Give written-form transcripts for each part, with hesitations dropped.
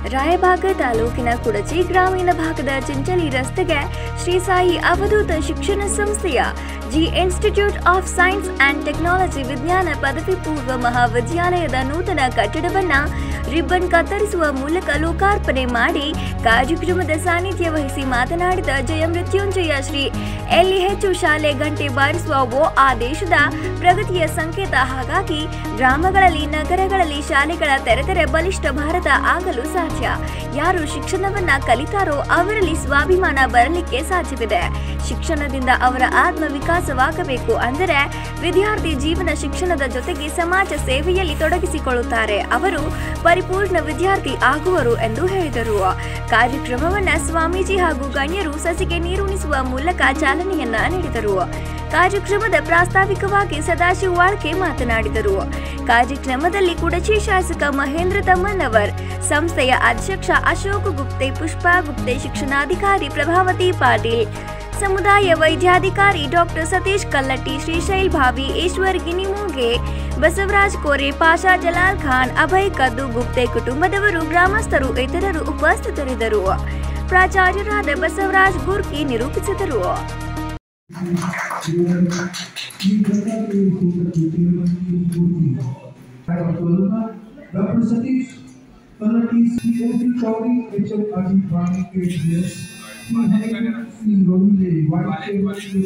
ರಾಯಬಾಗ ತಾಲೂಕಿನ ಕುಡಚಿ ಗ್ರಾಮೀಣ ಭಾಗದ ಚಿಂಚಲಿ ರಸ್ತೆಗೆ ಶ್ರೀ ಸಾಯಿ ಅವಧೂತ ಶಿಕ್ಷಣ ಸಂಸ್ಥೆಯ G institute of science and technology ವಿಜ್ಞಾನ ಪದವಿ ಪೂರ್ವ ಮಹಾವಿದ್ಯಾಲಯದ ನೂತನ ಕಟ್ಟಡವನ್ನು ರಿಬ್ಬನ್ ಕತ್ತರಿಸುವ ಮೂಲಕ ಲೋಕಾರ್ಪಣೆ ಮಾಡಿ ಕಾರ್ಯಕ್ರಮದ ಸಾನ್ನಿಧ್ಯ ವಹಿಸಿ ಮಾತನಾಡಿದ ಜಯ ಮೃತ್ಯುಂಜಯ ಶ್ರೀ LEH ಶಾಲೆ ಗಂಟೆ ಬಾರಿಸುವ ಆ ದೇಶದ ಪ್ರಗತಿಯ ಸಂಕೇತ. ಹಾಗಾಗಿ ಗ್ರಾಮಗಳಲ್ಲಿ ನಗರಗಳಲ್ಲಿ ಶಾಲೆಗಳ ತೆರೆದರೆ ಬಲಿಷ್ಠ ಭಾರತ ಆಗಲು ಸಾಧ್ಯ. ಯಾರು ಶಿಕ್ಷಣವನ್ನ ಕಲಿತಾರೋ ಅವರಲ್ಲಿ ಸ್ವಾಭಿಮಾನ ಬರಲಿಕ್ಕೆ ಸಾಧ್ಯವಿದೆ. ಶಿಕ್ಷಣದಿಂದ ಅವರ ಆತ್ಮ ವಿಕಾಸವಾಗಬೇಕು. ಅಂದರೆ ವಿದ್ಯಾರ್ಥಿ ಜೀವನ ಶಿಕ್ಷಣದ ಜೊತೆಗೆ ಸಮಾಜ ಸೇವೆಯಲ್ಲಿ ತೊಡಗಿಸಿಕೊಳ್ಳುತ್ತಾರೆ, ಅವರು ಪರಿಪೂರ್ಣ ವಿದ್ಯಾರ್ಥಿ ಆಗುವರು ಎಂದು ಹೇಳಿದರು. ಕಾರ್ಯಕ್ರಮವನ್ನ ಸ್ವಾಮೀಜಿ ಹಾಗೂ ಗಣ್ಯರು ಸಸಿಗೆ ನೀರುಣಿಸುವ ಮೂಲಕ ಚಾಲನೆಯನ್ನ ನೀಡಿದರು. ಕಾರ್ಯಕ್ರಮದ ಪ್ರಾಸ್ತಾವಿಕವಾಗಿ ಸದಾಶಿವ ವಾಳ್ಕೆ ಮಾತನಾಡಿದರು. ಕಾರ್ಯಕ್ರಮದಲ್ಲಿ ಕುಡಚಿ ಶಾಸಕ ಮಹೇಂದ್ರ ತಮ್ಮಣ್ಣವರ್, ಸಂಸ್ಥೆಯ ಅಧ್ಯಕ್ಷ ಅಶೋಕ್ ಗುಪ್ತೆ, ಪುಷ್ಪಾ ಗುಪ್ತೆ, ಶಿಕ್ಷಣಾಧಿಕಾರಿ ಪ್ರಭಾವತಿ ಪಾಟೀಲ್, ಸಮುದಾಯ ವೈದ್ಯಾಧಿಕಾರಿ ಡಾಕ್ಟರ್ ಸತೀಶ್ ಕಲ್ಲಟ್ಟಿ, ಶ್ರೀಶೈಲ್ ಭಾವಿ, ಈಶ್ವರ್ ಗಿನಿಮೂಗೆ, ಬಸವರಾಜ್ ಕೋರೆ, ಪಾಷಾ ಜಲಾಲ್ ಖಾನ್, ಅಭಯ್ ಕದ್ದು, ಗುಪ್ತೆ ಕುಟುಂಬದವರು, ಗ್ರಾಮಸ್ಥರು ಇತರರು ಉಪಸ್ಥಿತರಿದ್ದರು. ಪ್ರಾಚಾರ್ಯರಾದ ಬಸವರಾಜ್ ಗುರ್ಕಿ ನಿರೂಪಿಸಿದರು. Dr. Satish Kalati, CLC Chauri, HMRD Prani KTS, Sri Rohile, White Chair,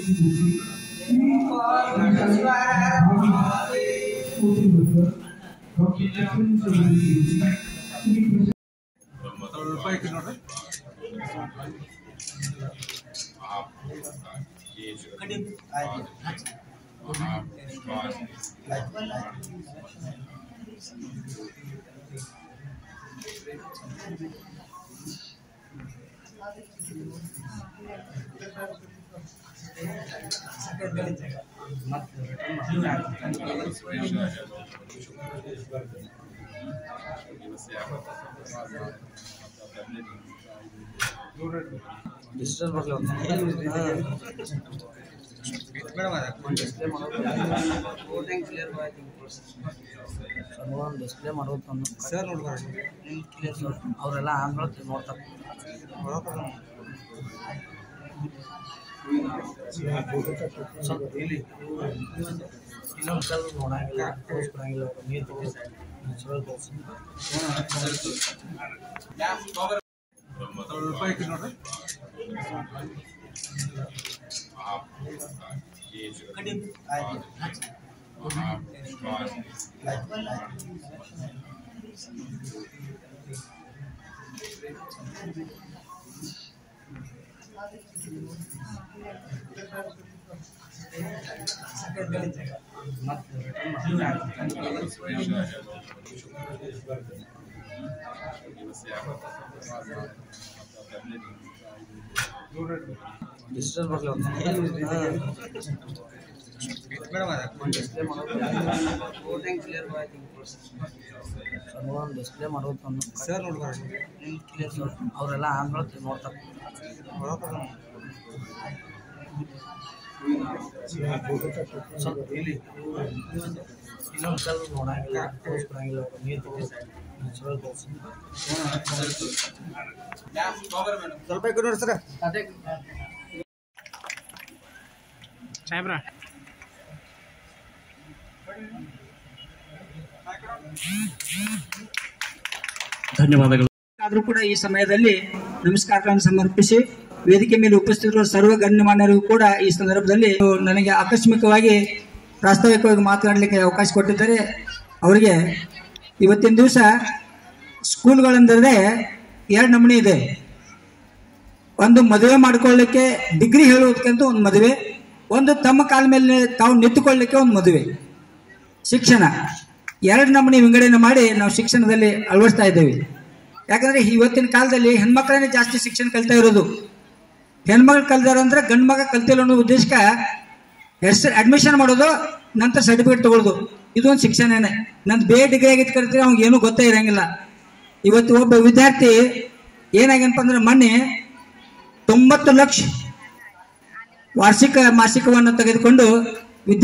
digital display ಮಾಡೋದು ಸರ್ ನೋಡ್ಬಾರ್ದು ಅವರೆಲ್ಲ ಆಂಗ್ಲ ನೋಡ್ತಾರೆ. ಇಲ್ಲಿ ಇನ್ನೊಂದು ನೋಡಂಗಿಲ್ಲ, ತೋರಿಸ್ಬಿಡಂಗಿಲ್ಲ, ನೀರು ನೋಡ್ರಿ. डिजिटल ಡಿಸ್ಪ್ಲೇ ಮಾಡೋದು ಸರ್ ನೋಡ್ಬಾರ್ದು ಅವರೆಲ್ಲ ಆಂಗ್ಲ ನೋಡ್ತಾರೆ. ಇಲ್ಲಿ ಇನ್ನೊಂದು ನೋಡಂಗಿಲ್ಲ, ತೋರಿಸ್ಬಿಡಂಗಿಲ್ಲ, ನೀರು ಸ್ವಲ್ಪ ನೋಡಿ ಸರ್ ಸಾಹೇಬ್ರ. ಧನ್ಯವಾದಗಳು. ಆದರೂ ಕೂಡ ಈ ಸಮಯದಲ್ಲಿ ನಮಸ್ಕಾರಗಳನ್ನು ಸಮರ್ಪಿಸಿ ವೇದಿಕೆ ಮೇಲೆ ಉಪಸ್ಥಿತರಿರುವ ಸರ್ವ ಗಣ್ಯಮಾನ್ಯರಿಗೂ ಕೂಡ ಈ ಸಂದರ್ಭದಲ್ಲಿ ನನಗೆ ಆಕಸ್ಮಿಕವಾಗಿ ಪ್ರಾಸ್ತಾವಿಕವಾಗಿ ಮಾತನಾಡಲಿಕ್ಕೆ ಅವಕಾಶ ಕೊಟ್ಟಿದ್ದಾರೆ. ಅವರಿಗೆ ಇವತ್ತಿನ ದಿವಸ ಸ್ಕೂಲ್ಗಳೆಂದರೆ ಎರಡು ನಮೂನೆ ಇದೆ. ಒಂದು ಮದುವೆ ಮಾಡಿಕೊಳ್ಳಲಿಕ್ಕೆ ಡಿಗ್ರಿ ಹೇಳುವುದಕ್ಕಂತ ಒಂದು ಮದುವೆ, ಒಂದು ತಮ್ಮ ಕಾಲ ಮೇಲೆ ತಾವು ನಿಂತುಕೊಳ್ಳಲಿಕ್ಕೆ ಒಂದು ಮದುವೆ. ಶಿಕ್ಷಣ ಎರಡು ನಮೂನೆ ವಿಂಗಡಣೆ ಮಾಡಿ ನಾವು ಶಿಕ್ಷಣದಲ್ಲಿ ಅಳವಡಿಸ್ತಾ ಇದ್ದೇವೆ. ಯಾಕಂದರೆ ಇವತ್ತಿನ ಕಾಲದಲ್ಲಿ ಹೆಣ್ಮಕ್ಳನ್ನೇ ಜಾಸ್ತಿ ಶಿಕ್ಷಣ ಕಲಿತಾ ಇರೋದು. ಹೆಣ್ಮಕ್ಳು ಕಲ್ತಾರ ಅಂದ್ರೆ ಗಂಡು ಮಗ ಕಲ್ತಿಲ್ಲ ಅನ್ನೋ ಉದ್ದೇಶಕ್ಕೆ ಅಡ್ಮಿಷನ್ ಮಾಡೋದು, ನಂತರ ಸರ್ಟಿಫಿಕೇಟ್ ತಗೊಳ್ಳೋದು, ಇದೊಂದು ಶಿಕ್ಷಣನೇ. ನಂದು ಡಿಗ್ರಿ ಆಗಿದ್ದು ಕರಿತೀವಿ, ಅವ್ನಿಗೆ ಏನೂ ಗೊತ್ತೇ ಇರೋಂಗಿಲ್ಲ. ಇವತ್ತು ಒಬ್ಬ ವಿದ್ಯಾರ್ಥಿ ಏನಾಗೇನಪ್ಪ ಅಂದ್ರೆ ಮೊನ್ನೆ 90 ಲಕ್ಷ ಮಾಸಿಕವನ್ನು ತೆಗೆದುಕೊಂಡು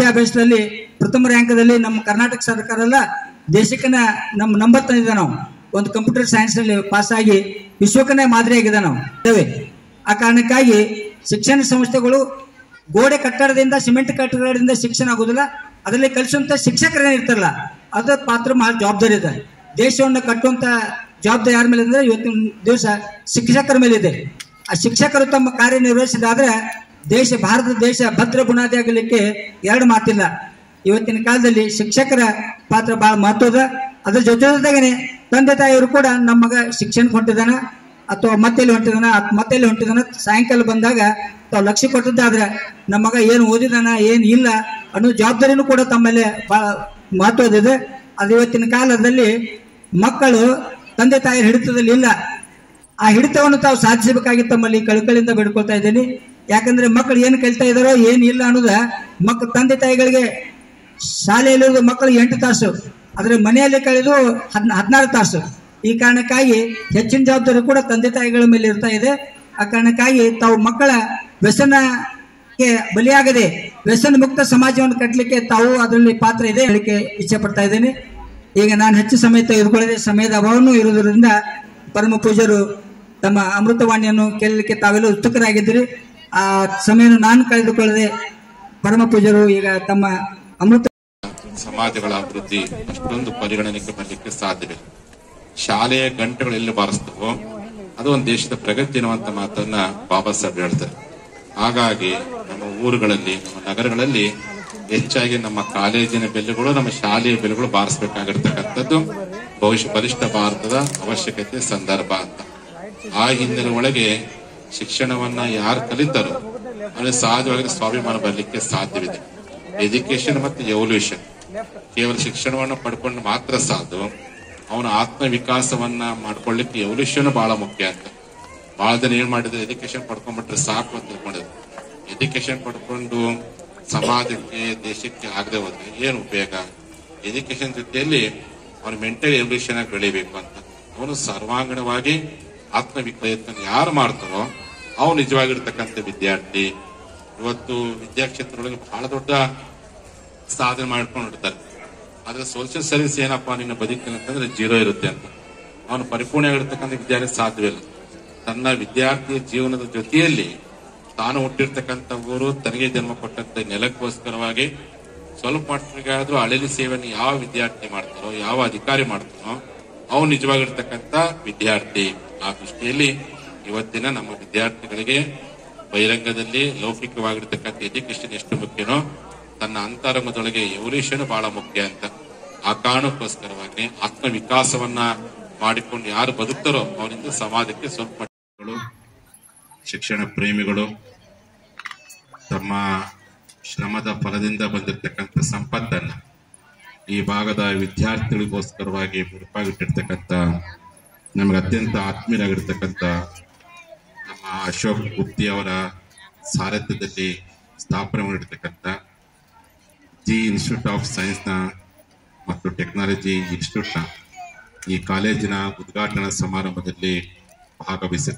ವಿದ್ಯಾಭ್ಯಾಸದಲ್ಲಿ ಪ್ರಥಮ ರ್ಯಾಂಕದಲ್ಲಿ ನಮ್ಮ ಕರ್ನಾಟಕ ಸರ್ಕಾರ ಎಲ್ಲ ದೇಶಕ್ಕೆ ನಮ್ಮ ನಂಬರ್ ತಂದಿದ್ದೆ ನಾವು. ಒಂದು ಕಂಪ್ಯೂಟರ್ ಸೈನ್ಸ್ ನಲ್ಲಿ ಪಾಸ್ ಆಗಿ ವಿಶ್ವಕ್ಕನೇ ಮಾದರಿಯಾಗಿದೆ ನಾವು ಇದ್ದೇವೆ. ಆ ಕಾರಣಕ್ಕಾಗಿ ಶಿಕ್ಷಣ ಸಂಸ್ಥೆಗಳು ಗೋಡೆ ಕಟ್ಟಡದಿಂದ ಸಿಮೆಂಟ್ ಕಟ್ಟಡದಿಂದ ಶಿಕ್ಷಣ ಆಗುದಿಲ್ಲ, ಅದರಲ್ಲಿ ಕಲಿಸುವಂತ ಶಿಕ್ಷಕರೇನೇ ಇರ್ತಾರಲ್ಲ ಅದರ ಪಾತ್ರ ಬಹಳ ಜವಾಬ್ದಾರಿ ಇದೆ. ದೇಶವನ್ನು ಕಟ್ಟುವಂತ ಜವಾಬ್ದಾರಿ ಯಾರ ಮೇಲೆ ಅಂದ್ರೆ ಇವತ್ತಿನ ದಿವಸ ಶಿಕ್ಷಕರ ಮೇಲೆ ಇದೆ. ಆ ಶಿಕ್ಷಕರು ತಮ್ಮ ಕಾರ್ಯನಿರ್ವಹಿಸಿದಾದ್ರೆ ಭಾರತ ದೇಶ ಭದ್ರ ಬುನಾದಿ ಆಗಲಿಕ್ಕೆ ಎರಡು ಮಾತಿಲ್ಲ. ಇವತ್ತಿನ ಕಾಲದಲ್ಲಿ ಶಿಕ್ಷಕರ ಪಾತ್ರ ಬಹಳ ಮಹತ್ವದ. ಅದ್ರ ಜೊತೆಗೇನೆ ತಂದೆ ತಾಯಿಯವರು ಕೂಡ ನಮ್ಮ ಮಗ ಶಿಕ್ಷಣಕ್ಕೆ ಹೊಂಟಿದಾನ ಅಥವಾ ಮತ್ತೆಲ್ಲಿ ಹೊಂಟಿದಾನ ಸಾಯಂಕಾಲ ಬಂದಾಗ ತಾವು ಲಕ್ಷ್ಯ ಕೊಟ್ಟದ್ದಾದ್ರೆ ನಮ್ಮ ಮಗ ಏನು ಓದಿದಾನ ಏನು ಇಲ್ಲ ಅನ್ನೋ ಜವಾಬ್ದಾರಿನೂ ಕೂಡ ತಮ್ಮಲ್ಲಿ ಬಹಳ ಮಹತ್ವದಿದೆ. ಅದು ಇವತ್ತಿನ ಕಾಲದಲ್ಲಿ ಮಕ್ಕಳು ತಂದೆ ತಾಯಿಯ ಹಿಡಿತದಲ್ಲಿ ಇಲ್ಲ. ಆ ಹಿಡಿತವನ್ನು ತಾವು ಸಾಧಿಸಬೇಕಾಗಿ ತಮ್ಮಲ್ಲಿ ಕಳಕಳಿಯಿಂದ ಬೇಡ್ಕೊಳ್ತಾ ಇದ್ದೀನಿ. ಯಾಕಂದ್ರೆ ಮಕ್ಕಳು ಏನು ಕಲಿತಾ ಇದಾರೋ ಏನು ಇಲ್ಲ ಅನ್ನೋದ ಮಕ್ಕಳು ತಂದೆ ತಾಯಿಗಳಿಗೆ ಶಾಲೆಯಲ್ಲಿ ಮಕ್ಕಳು 8 ತಾಸು, ಆದ್ರೆ ಮನೆಯಲ್ಲಿ ಕಳೆದು 16 ತಾಸು. ಈ ಕಾರಣಕ್ಕಾಗಿ ಹೆಚ್ಚಿನ ಜವಾಬ್ದಾರಿ ಕೂಡ ತಂದೆ ತಾಯಿಗಳ ಮೇಲೆ ಇರ್ತಾ ಇದೆ. ಆ ಕಾರಣಕ್ಕಾಗಿ ತಾವು ಮಕ್ಕಳ ವ್ಯಸನಕ್ಕೆ ಬಲಿಯಾಗದೆ ವ್ಯಸನ ಮುಕ್ತ ಸಮಾಜವನ್ನು ಕಟ್ಟಲಿಕ್ಕೆ ತಾವು ಅದರಲ್ಲಿ ಪಾತ್ರ ಇದೆ ಹೇಳಲಿಕ್ಕೆ ಇಚ್ಛೆ ಪಡ್ತಾ ಇದ್ದೇನೆ. ಈಗ ನಾನು ಹೆಚ್ಚು ಸಮಯ ತೆಗೆದುಕೊಳ್ಳದೆ ಸಮಯದ ಅಭಾವನೂ ಇರುವುದರಿಂದ ಪರಮ ಪೂಜ್ಯರು ತಮ್ಮ ಅಮೃತವಾಣಿಯನ್ನು ಕೇಳಲಿಕ್ಕೆ ತಾವೆಲ್ಲ ಉತ್ಸುಕರಾಗಿದ್ದೀರಿ. ಆ ಸಮಯವನ್ನು ನಾನು ಕಳೆದುಕೊಳ್ಳದೆ ಪರಮ ಪೂಜ್ಯರು ಈಗ ತಮ್ಮ ಅಮೃತ ಸಮಾಜಗಳ ಅಭಿವೃದ್ಧಿ ಅಷ್ಟೊಂದು ಪರಿಗಣನೆಗೆ ಬರಲಿಕ್ಕೆ ಸಾಧ್ಯವಿಲ್ಲ. ಶಾಲೆಯ ಗಂಟೆಗಳು ಎಲ್ಲಿ ಬಾರಿಸ್ತವೋ ಅದು ಒಂದು ದೇಶದ ಪ್ರಗತಿ ಅನ್ನುವಂತ ಮಾತನ್ನ ಬಾಬಾ ಸಾಹೇಬ್ ಹೇಳ್ತಾರೆ. ಹಾಗಾಗಿ ನಮ್ಮ ಊರುಗಳಲ್ಲಿ, ನಮ್ಮ ನಗರಗಳಲ್ಲಿ ಹೆಚ್ಚಾಗಿ ನಮ್ಮ ಕಾಲೇಜಿನ ಬೆಲೆಗಳು, ನಮ್ಮ ಶಾಲೆಯ ಬೆಲೆಗಳು ಬಾರಿಸಬೇಕಾಗಿರ್ತಕ್ಕಂಥದ್ದು ಬಲಿಷ್ಠ ಭಾರತದ ಅವಶ್ಯಕತೆ ಸಂದರ್ಭ ಅಂತ. ಆ ಹಿನ್ನೆಲೆ ಒಳಗೆ ಶಿಕ್ಷಣವನ್ನ ಯಾರು ಕಲಿತಾರೋ ಅವನಿಗೆ ಸಹಜವಾಗಿ ಸ್ವಾಭಿಮಾನ ಬರಲಿಕ್ಕೆ ಸಾಧ್ಯವಿದೆ. ಎಜುಕೇಶನ್ ಮತ್ತು ಎವಲ್ಯೂಷನ್ ಕೇವಲ ಶಿಕ್ಷಣವನ್ನು ಪಡ್ಕೊಂಡು ಮಾತ್ರ ಸಾಧ್ಯ. ಅವನ ಆತ್ಮ ವಿಕಾಸವನ್ನ ಮಾಡ್ಕೊಳ್ಳಿಕ್ಕೆ ಎವಲ್ಯೂಷನ್ ಬಹಳ ಮುಖ್ಯ ಅಂತ. ಬಹಳ ಜನ ಏನ್ ಮಾಡಿದ್ರೆ ಎಜುಕೇಶನ್ ಪಡ್ಕೊಂಡ್ಬಿಟ್ರೆ ಸಾಕು ಅಂತ ತಿಳ್ಕೊಂಡಿದ್ರು. ಎಜುಕೇಶನ್ ಪಡ್ಕೊಂಡು ಸಮಾಜಕ್ಕೆ ದೇಶಕ್ಕೆ ಆಗದೆ ಹೋದ್ರೆ ಏನು ಉಪಯೋಗ? ಎಜುಕೇಶನ್ ಜೊತೆಯಲ್ಲಿ ಅವನ ಮೆಂಟಲ್ ಎವಲ್ಯೂಷನ್ ಆಗಿ ಬೆಳಿಬೇಕು ಅಂತ. ಅವನು ಸರ್ವಾಂಗಣವಾಗಿ ಆತ್ಮ ವಿಕಾಸವನ್ನು ಯಾರು ಮಾಡ್ತಾರೋ ಅವನು ನಿಜವಾಗಿರ್ತಕ್ಕಂಥ ವಿದ್ಯಾರ್ಥಿ. ಇವತ್ತು ವಿದ್ಯಾಕ್ಷೇತ್ರದೊಳಗೆ ಬಹಳ ದೊಡ್ಡ ಸಾಧನೆ ಮಾಡ್ಕೊಂಡು ಇರ್ತಾರೆ. ಆದ್ರೆ ಸೋಷಿಯಲ್ ಸರ್ವಿಸ್ ಏನಪ್ಪಾ ನಿನ್ನ ಬದುಕಿನ ಅಂತಂದ್ರೆ 0 ಇರುತ್ತೆ ಅಂತ. ಅವನು ಪರಿಪೂರ್ಣ ಆಗಿರ್ತಕ್ಕಂಥ ವಿದ್ಯಾರ್ಥಿ ಸಾಧ್ಯವಿಲ್ಲ. ತನ್ನ ವಿದ್ಯಾರ್ಥಿಯ ಜೀವನದ ಜೊತೆಯಲ್ಲಿ ತಾನು ಹುಟ್ಟಿರ್ತಕ್ಕಂಥ ಊರು, ತನಗೆ ಜನ್ಮ ಕೊಟ್ಟಂತ ನೆಲಕ್ಕೋಸ್ಕರವಾಗಿ ಸ್ವಲ್ಪ ಮಟ್ಟಿಗಾದ್ರೂ ಅಳೆಲಿ ಸೇವೆಯನ್ನು ಯಾವ ವಿದ್ಯಾರ್ಥಿ ಮಾಡ್ತಾರೋ, ಯಾವ ಅಧಿಕಾರಿ ಮಾಡ್ತಾನೋ ಅವನು ನಿಜವಾಗಿರ್ತಕ್ಕಂಥ ವಿದ್ಯಾರ್ಥಿ. ಆ ದೃಷ್ಟಿಯಲ್ಲಿ ಇವತ್ತಿನ ನಮ್ಮ ವಿದ್ಯಾರ್ಥಿಗಳಿಗೆ ಬಹಿರಂಗದಲ್ಲಿ ಲೌಕಿಕವಾಗಿರ್ತಕ್ಕಂಥ ಎಜುಕೇಶನ್ ಎಷ್ಟು ಮುಖ್ಯನೋ ತನ್ನ ಅಂತರಂಗದೊಳಗೆ ಎವಲ್ಯೂಷನ್ ಬಹಳ ಮುಖ್ಯ ಅಂತ. ಆ ಕಾರಣಕ್ಕೋಸ್ಕರವಾಗಿ ಆತ್ಮ ವಿಕಾಸವನ್ನ ಮಾಡಿಕೊಂಡು ಯಾರು ಬದುಕ್ತಾರೋ ಅವರಿಂದ ಸಮಾಜಕ್ಕೆ ಸ್ವಲ್ಪ ಶಿಕ್ಷಣ ಪ್ರೇಮಿಗಳು ತಮ್ಮ ಶ್ರಮದ ಫಲದಿಂದ ಬಂದಿರತಕ್ಕಂಥ ಸಂಪತ್ತನ್ನ ಈ ಭಾಗದ ವಿದ್ಯಾರ್ಥಿಗಳಿಗೋಸ್ಕರವಾಗಿ ಮುಡುಪಾಗಿಟ್ಟಿರ್ತಕ್ಕಂಥ ನಮಗೆ ಅತ್ಯಂತ ಆತ್ಮೀಯರಾಗಿರ್ತಕ್ಕಂಥ ನಮ್ಮ ಅಶೋಕ್ ಗುಪ್ತಿ ಅವರ ಸಾರಥ್ಯದಲ್ಲಿ ಸ್ಥಾಪನೆ ಮಾಡಿರ್ತಕ್ಕಂಥ ಜಿ ಇನ್ಸ್ಟಿಟ್ಯೂಟ್ ಆಫ್ ಸೈನ್ಸ್ನ ಮತ್ತು ಟೆಕ್ನಾಲಜಿ ಇನ್ಸ್ಟಿಟ್ಯೂಟ್ನ ಈ ಕಾಲೇಜಿನ ಉದ್ಘಾಟನಾ ಸಮಾರಂಭದಲ್ಲಿ ಭಾಗವಹಿಸಿದ್ದಾರೆ.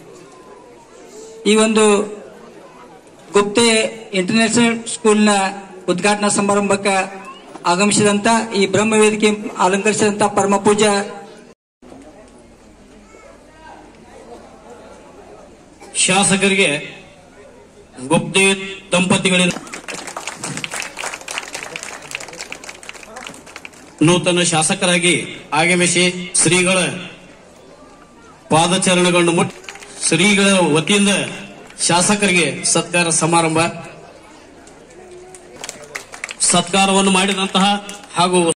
ಈ ಒಂದು ಗುಪ್ತೆ ಇಂಟರ್ನ್ಯಾಷನಲ್ ಸ್ಕೂಲ್ನ ಉದ್ಘಾಟನಾ ಸಮಾರಂಭಕ್ಕೆ ಆಗಮಿಸಿದಂತ ಈ ಬ್ರಹ್ಮ ವೇದಿಕೆ ಅಲಂಕರಿಸಿದಂತ ಪರಮ ಪೂಜ್ಯ ಶಾಸಕರಿಗೆ ಗುಪ್ತೆ ದಂಪತಿಗಳಿಂದ ನೂತನ ಶಾಸಕರಾಗಿ ಆಗಮಿಸಿ ಶ್ರೀಗಳ ಪಾದಚರಣಗಳನ್ನು ಮುಟ್ಟಿ ಶ್ರೀಗಳ ವತಿಯಿಂದ ಶಾಸಕರಿಗೆ ಸತ್ಕಾರ ಸಮಾರಂಭ. ಸತ್ಕಾರವನ್ನು ಮಾಡಿದಂತಹ ಹಾಗೂ